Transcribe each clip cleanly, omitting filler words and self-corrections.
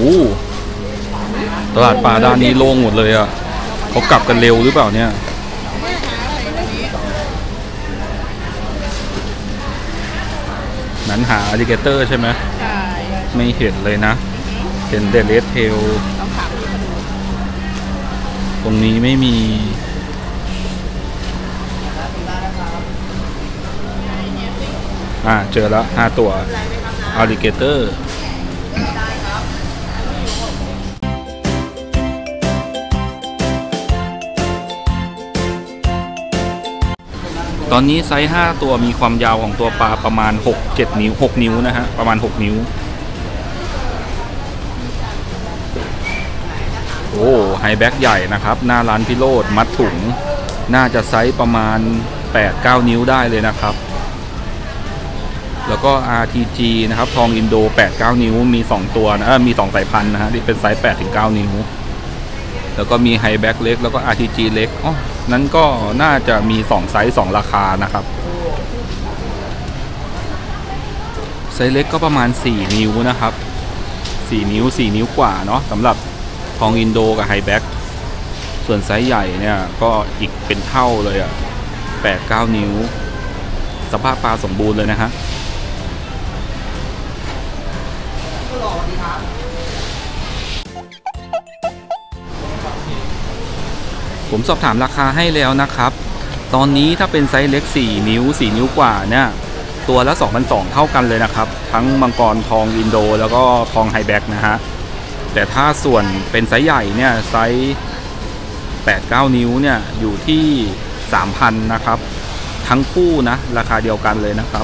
ตลาดปลาด้านนี้โล่งหมดเลยอ่ะเขากลับกันเร็วหรือเปล่าเนี่ยนั้นหาอลิเกเตอร์ใช่ไหมใช่ไม่เห็นเลยนะเห็นเดลเลสเทลตรงนี้ไม่มีเจอแล้ว5 ตัวอลิเกเตอร์ตอนนี้ไซส์5 ตัวมีความยาวของตัวปลาประมาณ 6-7 นิ้ว 6 นิ้วนะฮะประมาณ 6 นิ้วโอ้ไฮแบ็กใหญ่นะครับหน้าร้านพิโรธมัดถุงน่าจะไซส์ประมาณ 8-9 นิ้วได้เลยนะครับแล้วก็ RTG นะครับทองอินโด 8-9 นิ้วมี2 ตัวนะมี2 สายพันธุ์นะฮะที่เป็นไซส์ 8-9 นิ้วแล้วก็มีไฮแบ็กเล็กแล้วก็ RTG เล็กนั้นก็น่าจะมี2 ไซส์ 2 ราคานะครับไซส์เล็กก็ประมาณ4 นิ้วนะครับ4 นิ้ว 4 นิ้วกว่าเนาะสำหรับทองอินโดกับไฮแบ็กส่วนไซส์ใหญ่เนี่ยก็อีกเป็นเท่าเลยอ่ะ 8-9 นิ้วสภาพปลาสมบูรณ์เลยนะฮะผมสอบถามราคาให้แล้วนะครับตอนนี้ถ้าเป็นไซส์เล็ก4 นิ้ว 4 นิ้วกว่าเนี่ยตัวละ 2,200 เท่ากันเลยนะครับทั้งมังกรทองอินโดแล้วก็ทองไฮแบ็กนะฮะแต่ถ้าส่วนเป็นไซส์ใหญ่เนี่ยไซส์ 8-9 นิ้วเนี่ยอยู่ที่ 3,000 นะครับทั้งคู่นะราคาเดียวกันเลยนะครับ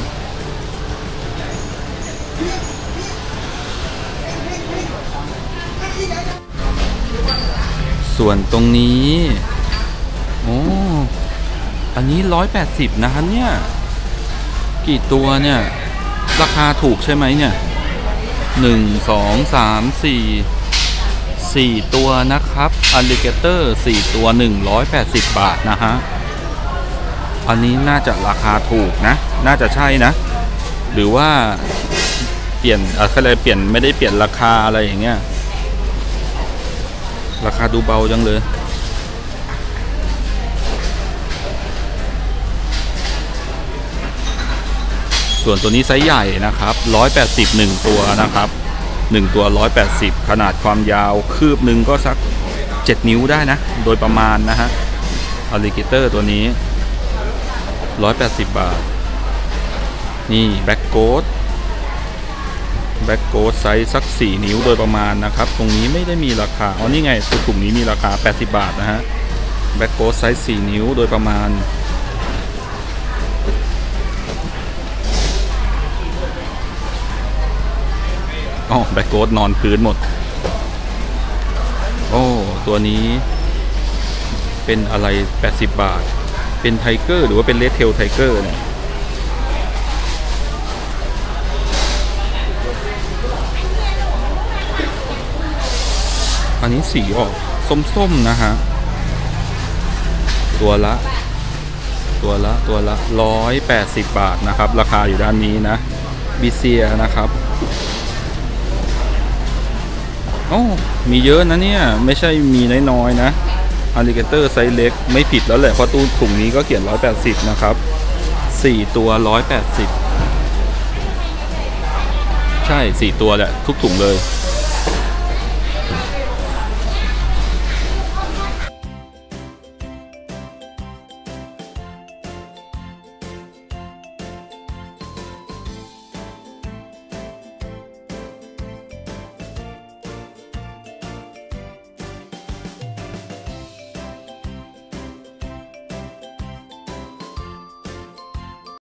ส่วนตรงนี้อันนี้180นะครับเนี่ยกี่ตัวเนี่ยราคาถูกใช่ไหมเนี่ย1 2 3 4ตัวนะครับอลิเกเตอร์4 ตัว180 บาทนะฮะอันนี้น่าจะราคาถูกนะน่าจะใช่นะหรือว่าเปลี่ยนอะไรเปลี่ยนไม่ได้เปลี่ยนราคาอะไรอย่างเงี้ยราคาดูเบาจังเลยส่วนตัวนี้ไซส์ใหญ่นะครับ180 1 ตัวนะครับ1 ตัว180ขนาดความยาวคืบหนึ่งก็สัก7 นิ้วได้นะโดยประมาณนะฮะอลิเกเตอร์ตัวนี้180 บาทนี่แบ็กโกดไซส์สัก4 นิ้วโดยประมาณนะครับตรงนี้ไม่ได้มีราคานี่ไงถุงนี้มีราคา80 บาทนะฮะแบ็กโกดไซส์4 นิ้วโดยประมาณแบ็กโกดนอนพื้นหมดตัวนี้เป็นอะไร80 บาทเป็นไทเกอร์หรือว่าเป็นเลดเทลไทเกอร์เนี่ยอันนี้สีออกส้มๆนะฮะตัวละ180 บาทนะครับราคาอยู่ด้านนี้นะบิเซียนะครับมีเยอะนะเนี่ยไม่ใช่มีน้อยๆนะอลิเกเตอร์ไซส์เล็กไม่ผิดแล้วแหละเพราะตู้ถุงนี้ก็เขียน180นะครับ4 ตัว180ใช่4 ตัวแหละทุกถุงเลย